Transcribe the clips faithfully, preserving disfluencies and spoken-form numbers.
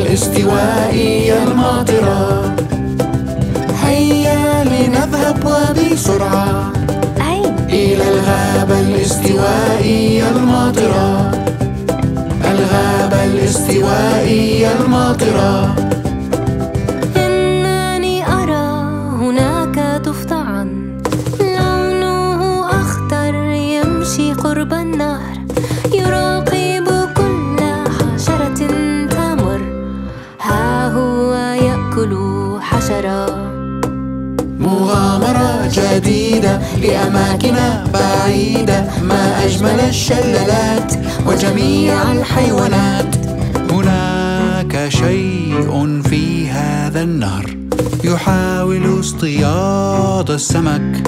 الاستوائية الماطرة. هيا لنذهب وبسرعة إلى الغابة الاستوائية الماطرة. الغابة الاستوائية الماطرة. إنني أرى هناك ضفدعاً لونه أخضر يمشي قرب النهر، يراقب كل حشرة تمر، ها هو يأكل حشرة. مغامرة جديدة لأماكن بعيدة، ما أجمل الشلالات وجميع الحيوانات. هناك شيء في هذا النهر يحاول اصطياد السمك،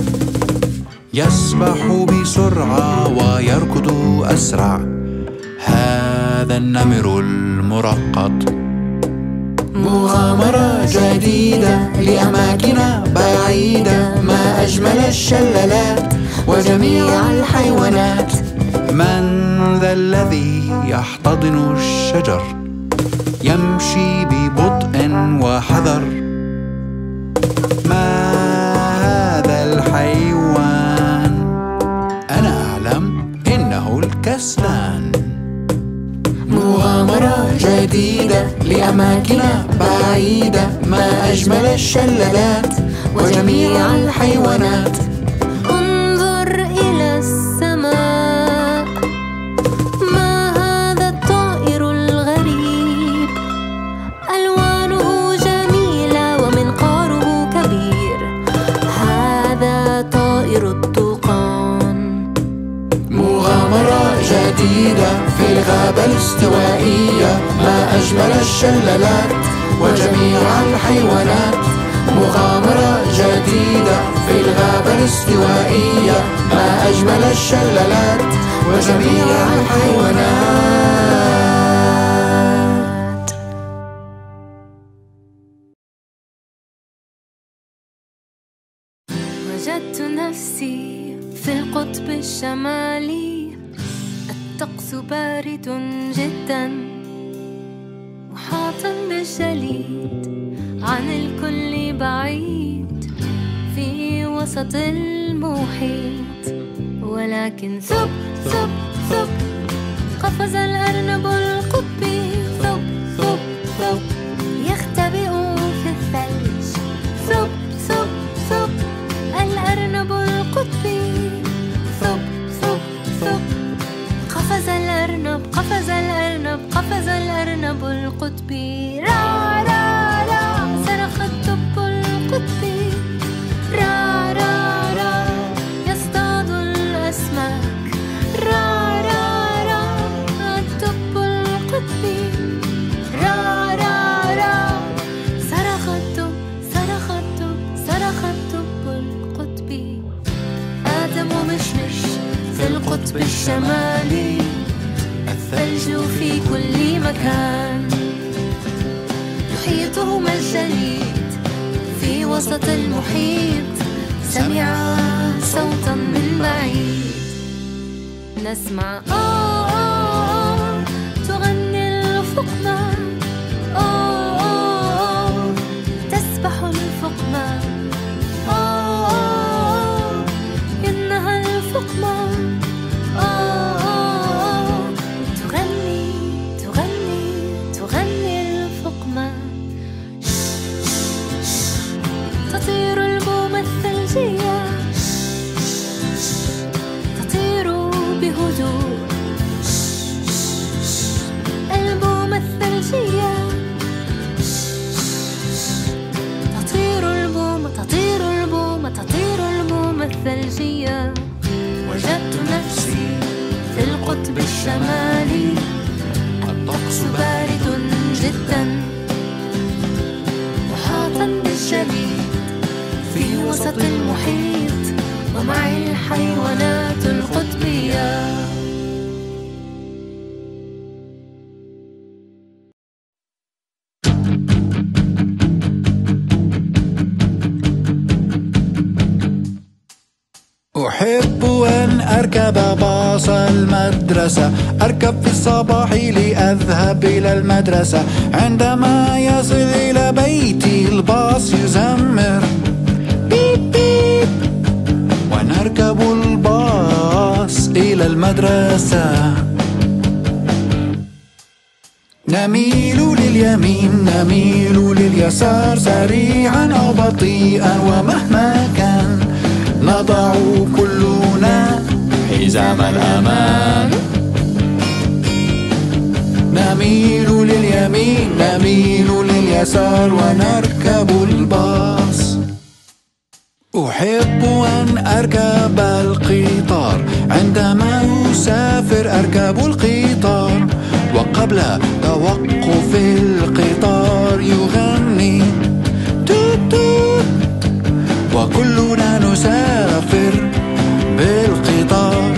يسبح بسرعة ويركض أسرع، هذا النمر المرقط. مغامرة جديدة لأماكن بعيدة، ما أجمل الشلالات وجميع الحيوانات. من ذا الذي يحتضن الشجر يمشي ببطء وحذر؟ ما هذا الحيوان؟ أنا أعلم، إنه الكسلان. مغامرة جديدة لأماكن بعيدة، ما أجمل الشلالات وجميع الحيوانات. انظر إلى السماء، ما هذا الطائر الغريب؟ ألوانه جميلة ومنقاره كبير، هذا طائر الطوقان. مغامرة جديدة في الغابة الاستوائية، ما أجمل الشلالات وجميع الحيوانات. مغامرة جديدة في الغابة الاستوائية، ما أجمل الشلالات وجميع الحيوانات. وجدت نفسي في القطب الشمالي، الطقس بارد جدا محاطا بالجليد، عن الكل بعيد في وسط المحيط. ولكن ثب ثب ثب قفز الأرنب القطبي، ثب ثب ثب يختبئ في الثلج. ثب ثب ثب الأرنب القطبي، ثب ثب ثب قفز الأرنب قفز الأرنب قفز الأرنب القطبي. را را را صرخ الدب القطبي، را را را يصطاد الأسماك. را را را الدب القطبي، را را را صرخ الدب صرخ الدب صرخ الدب القطبي. آدم مشمش في القطب الشمالي، الثلج في كل مكان، يحيطهما الجليد في وسط المحيط. سمع صوتا من بعيد، نسمع آه آه تغني الفقمة، آه آه تسبح الفقمة، آه آه إنها الفقمة، آه تغني تغني تغني الفقمة. تطير البومة الثلجية، تطير بهدوء. البومة الثلجية، تطير البومة تطير البومة تطير البومة الثلجية. وجدت نفسي في القطب الشمالي، الطقس بارد جدا محاطا بالجليد في وسط المحيط، ومعي الحيوانات القطبية. أحب أن أركب باص المدرسة، أركب في الصباح لأذهب إلى المدرسة. عندما يصل إلى بيتي الباص يزمر بيب بيب، ونركب الباص إلى المدرسة. نميل لليمين نميل لليسار، سريعا أو بطيئا ومهما كان، نضع كلنا حزام الأمان. نميل لليمين نميل لليسار ونركب الباص. أحب أن أركب القطار، عندما أسافر أركب القطار، وقبل توقف القطار يغني توت توت، وكلنا نسافر بالقطار.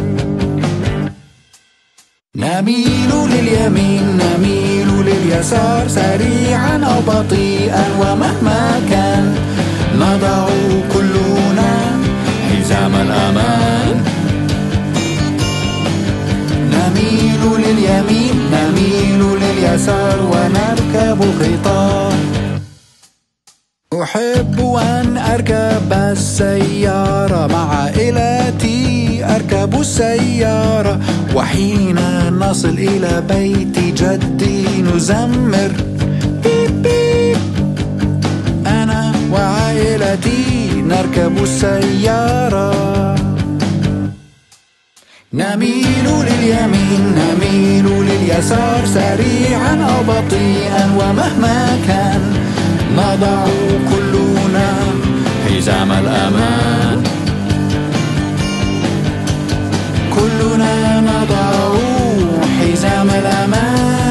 نميل لليمين نميل لليسار، سريعا أو بطيئا ومهما كان، نضع كلنا حزام الأمان. نميل لليمين نميل لليسار ونركب القطار. أحب أن أركب السيارة، مع عائلتي أركب السيارة، وحين نصل إلى بيت جدي نزمر بيب بيب، أنا وعائلتي نركب السيارة. نميل لليمين نميل لليسار، سريعا أو بطيئا ومهما كان، نضع كلنا حزام الأمان. كلنا نضع حزام الأمان.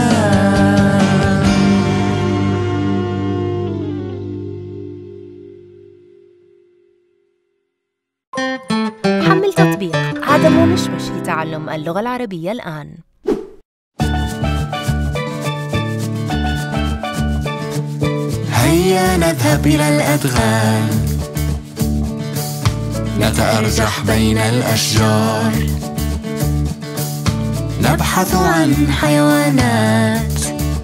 حمل تطبيق عدم ومشمش لتعلم اللغة العربية الآن. هيا نذهب إلى الأدغال، نتأرجح بين الأشجار، نبحث عن حيوانات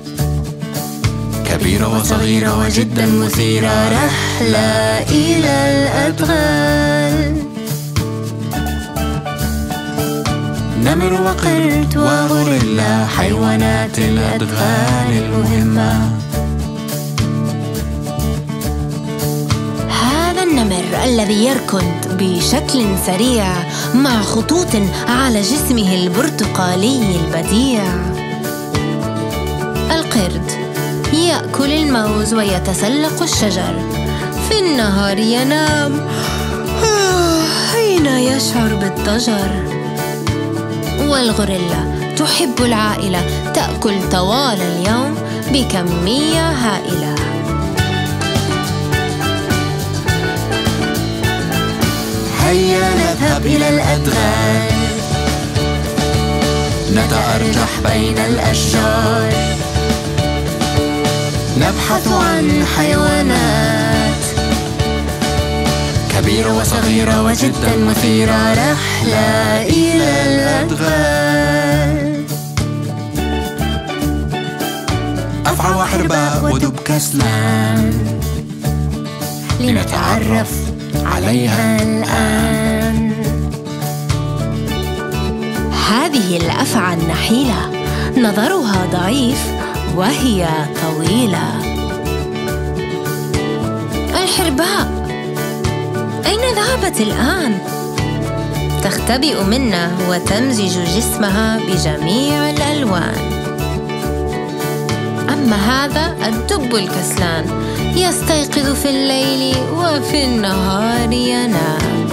كبيرة وصغيرة وجدا مثيرة، رحلة إلى الأدغال. نمر وقرد وغوريلا، حيوانات الأدغال المهمة. هذا النمر الذي يركض بشكل سريع مع خطوط على جسمه البرتقالي البديع. القرد يأكل الموز ويتسلق الشجر، في النهار ينام حين يشعر بالضجر. والغوريلا تحب العائلة، تأكل طوال اليوم بكمية هائلة. هيا نذهب إلى الأدغال، نتأرجح بين الأشجار، نبحث عن حيوانات كبيرة وصغيرة وجدا مثيرة، رحلة إلى الأدغال. أفعى وحرباء ودب كسلان، لنتعرف عليها الآن. هذه الأفعى النحيلة نظرها ضعيف وهي طويلة. الحرباء أين ذهبت الآن؟ تختبئ منا وتمزج جسمها بجميع الألوان. أما هذا الدب الكسلان يستيقظ في الليل وفي النهار ينام.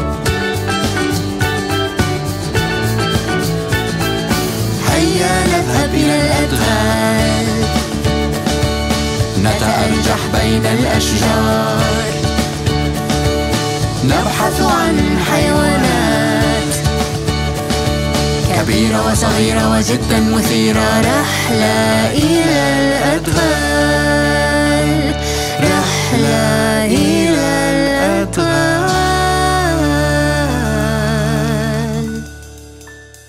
هيا نذهب إلى الأدغال، نتأرجح بين الأشجار، نبحث عن حيوانات كبيرة وصغيرة وجدا مثيرة، رحلة إلى الأدغال، رحلة إلى الأدغال.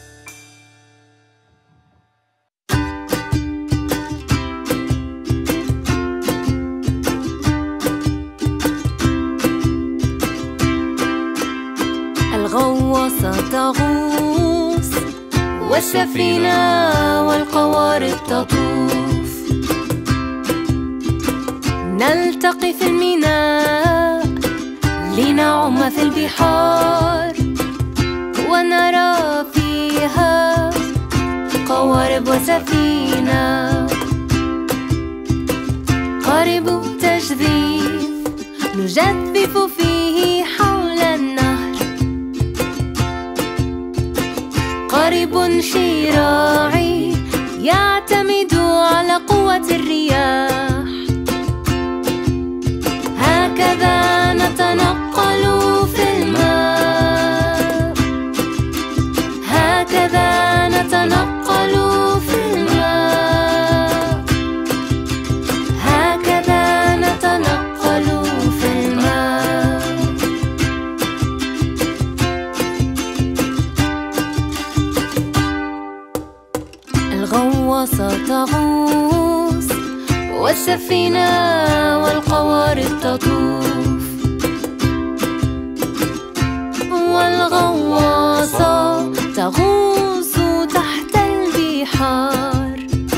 والسفينة والقوارب تطوف. نلتقي في الميناء لنعوم في البحار، ونرى فيها قوارب وسفينة. قارب تجذيف نجذف فيه حول النهر، قارب شراعي يعتمد على قوة الرياح. هكذا نتنقل في الماء، هكذا نتنقل في الماء، هكذا نتنقل في الماء. الغواصة تغوص والسفينة والقوارب تطوف، والغواصة تغوص تحت البحار،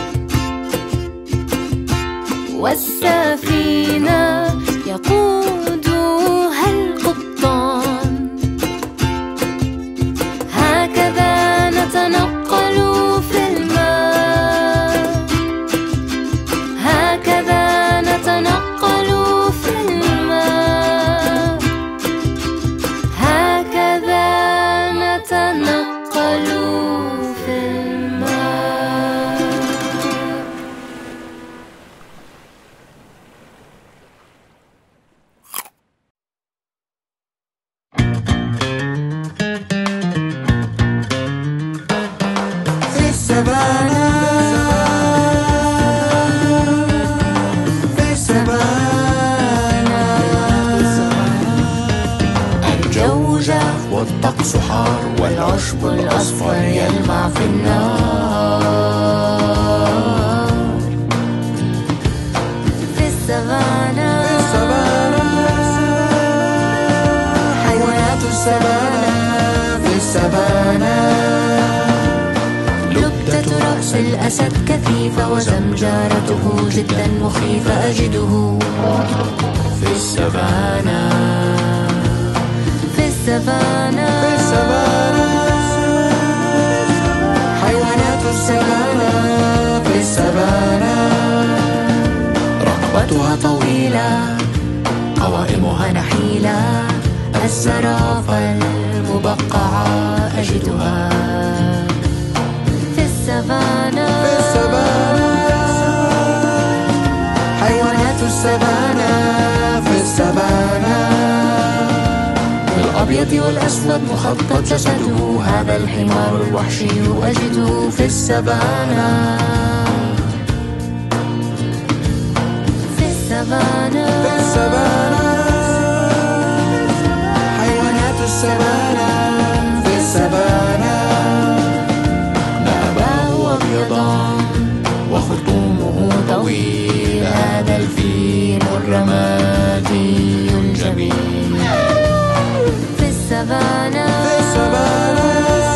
والسفينة يقودها القبطان. هكذا نتنقل في الماء، هكذا نتنقل في الماء، هكذا نتنقل في الماء. في السفانة، في السفانة. الجو جاف والطقس حار، والعشب الأصفر يلمع في النار. في السفانة، في السفانة. حيوانات السفانة في السفانة. لبدة رأس الأسد كثيفة، وزمجارته جدا مخيفة أجده في السفانة، في السفانة. في السفانة. حيوانات السفانة في السفانة. رقبتها طويلة، قوائمها نحيلة، الزرافة المبقعة أجدها في السفانة، في السفانة. حيوانات السفانة في السفانة. بالأبيض والأسود مخطط جسده، هذا الحمار الوحشي أجده في السفانة، في السفانة، في السفانة. حيوانات السفانة في السفانة. نابه أبيضان وخرطومه طويل، هذا الفيل الرمادي الجميل. في السفانة، في السفانة.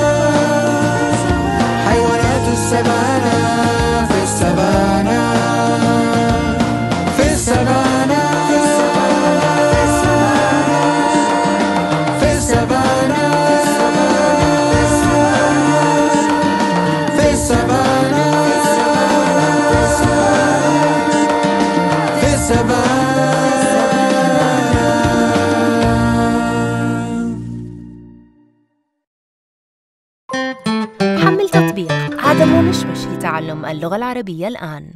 حيوانات السفانة في السفانة، في السفانة، في السفانة، في السفانة، في السفانة. حمل تطبيق عدم ومشمش لتعلم اللغة العربية الآن.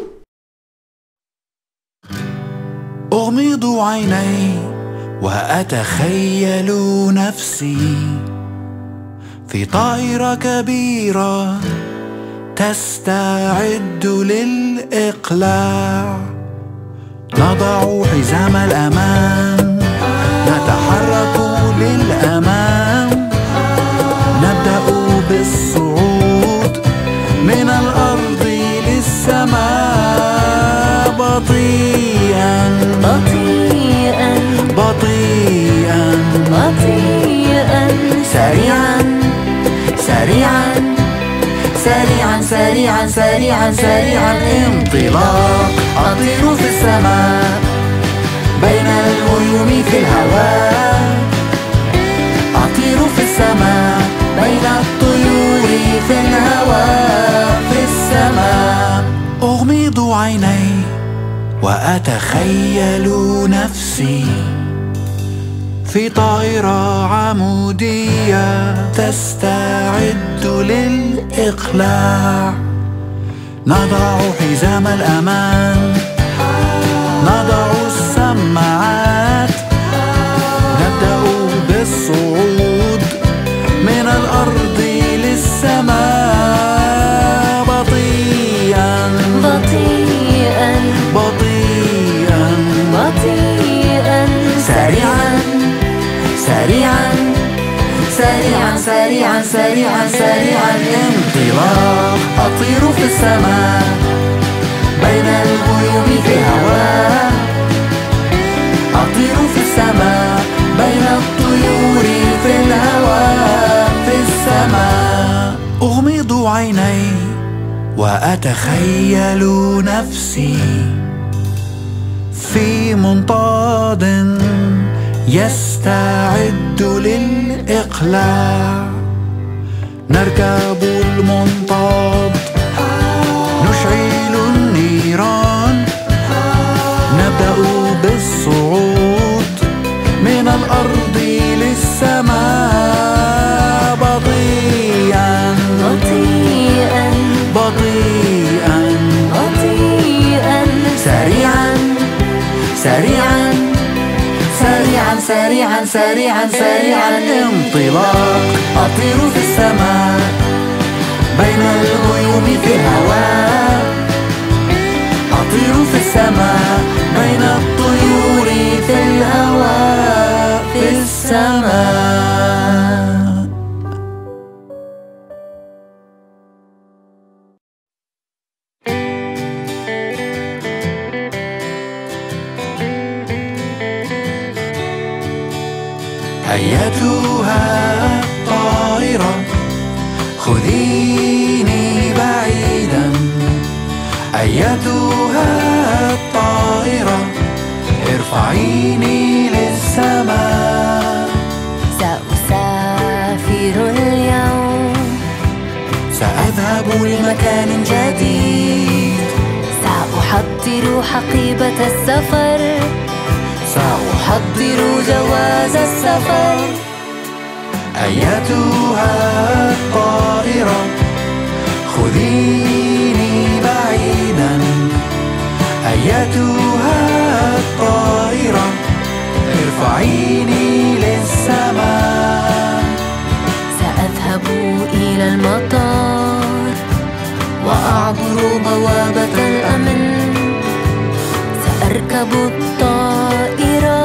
أغمض عيني وأتخيل نفسي في طائرة كبيرة تستعد للإقلاع. نضع حزام الأمان، نتحرك للأمام، نبدأ بالصعود من الأرض للسماء، بطيئاً بطيئاً بطيئاً بطيئاً سريعاً سريعاً سريعا سريعا سريعا سريعا انطلاق أطير في السماء بين الغيوم في الهواء. أطير في السماء بين الطيور في الهواء في السماء. أغمض عيني وأتخيل نفسي في طائرة عمودية تستعد للإقلاع. نضع حزام الأمان، نضع السماعات، نبدأ بالصعود من الأرض للسماء بطيئاً بطيئاً بطيئاً بطيئاً سريعا سريعا سريعا سريعا سريعا سريعا انطلاق أطير في السماء بين الغيوم في الهواء. أطير في السماء بين الطيور في الهواء في السماء. أغمض عيني وأتخيل نفسي في منطاد يستعد للإقلاع. نركب المنطاد، نشعل النيران، نبدأ بالصعود من الأرض للسماء بطيئاً بطيئاً بطيئاً بطيئاً سريعا سريعا سريعا سريعا سريعا سريعا انطلاق أطير في السماء بين الغيوم في الهواء. أطير في السماء بين الطيور في الهواء في السماء. أيتها الطائرة خذيني بعيدا. أيتها الطائرة ارفعيني للسماء. سأسافر اليوم، سأذهب لمكان جديد. سأحضر حقيبة السفر، سأحضر جواز السفر. أيتها الطائرة خذيني بعيدا. أيتها الطائرة ارفعيني للسماء. سأذهب إلى المطار وأعبر بوابة الأمن. سأركب الطائرة،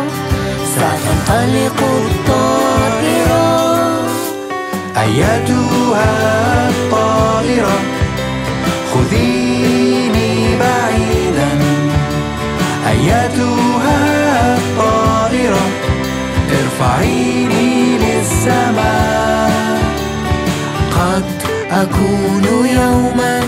ستنطلق الطائرة. أيتها الطائرة خذيني بعيدا. أيتها الطائرة ارفعيني للسماء. قد أكون يوما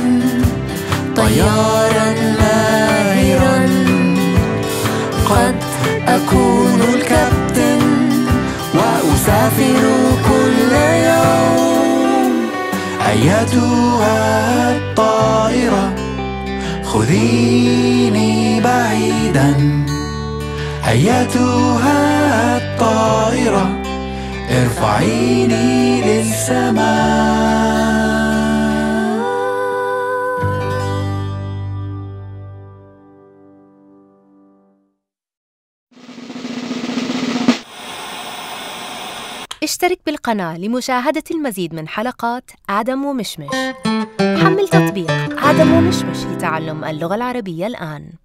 طيارا ماهرا، قد أكون الكابتن وأسافر كل يوم. أيتها الطائرة خذيني بعيدا. أيتها الطائرة ارفعيني للسماء. اشترك بالقناة لمشاهدة المزيد من حلقات آدم ومشمش. حمل تطبيق آدم ومشمش لتعلم اللغة العربية الآن.